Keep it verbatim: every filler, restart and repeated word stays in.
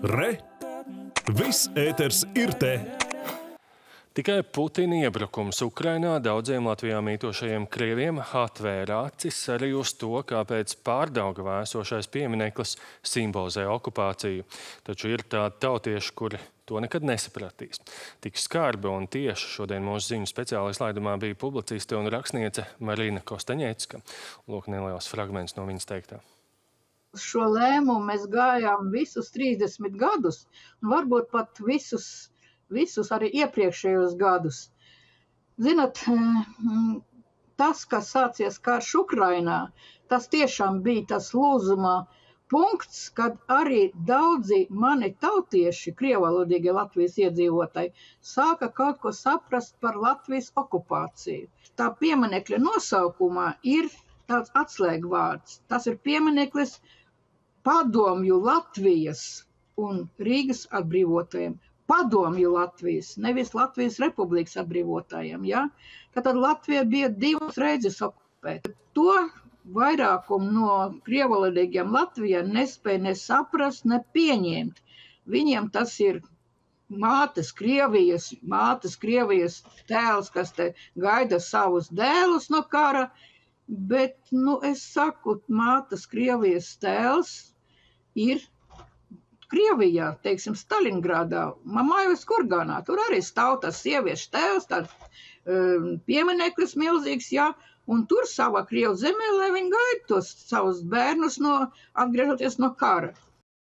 Re! Viss ēters ir te! Tikai Putina iebrukums Ukrainā daudziem Latvijā mītošajiem krieviem atvēra acis arī uz to, kāpēc Pārdaugavā esošais piemineklis simbolizē okupāciju. Taču ir tādi tautieši, kuri to nekad nesapratīs. Tik skarbi un tieši šodien mūsu ziņu speciālais laidumā bija publiciste un rakstniece Marina Kostaņecka. Lūk, neliels fragments no viņas teiktā. Šo lēmumu mēs gājām visus trīsdesmit gadus, un varbūt pat visus visus arī iepriekšējos gadus. Zinat, tas, kas sācies karš Ukrainā, tas tiešām bija tas lūzumā punkts, kad arī daudzi mani tautieši, krievalodīgie Latvijas iedzīvotāji, sāka kaut ko saprast par Latvijas okupāciju. Tā pieminekļa nosaukumā ir tāds atslēgvārds. Tas ir piemineklis Padomju Latvijas un Rīgas atbrīvotajiem. Padomju Latvijas, nevis Latvijas Republikas atbrīvotājiem. Ja? Tātad Latvija bija divas reizes okupēta. To vairākumu no krievalodīgiem Latvijā nespēja ne saprast, ne pieņemt. Viņiem tas ir mātes Krievijas, mātes Krievijas tēls, kas te gaida savus dēlus no kara, bet, nu, es saku, mātes Krievijas tēls ir Krievijā, teiksim, Staļingradā, Mamājos Kurganā, tur arī stāv tas sieviešu tēvs, tāds um, piemineklis milzīgs, jā, un tur savā Krievu zemē, lai viņi gaida tos savus bērnus, no, atgriežoties no kara.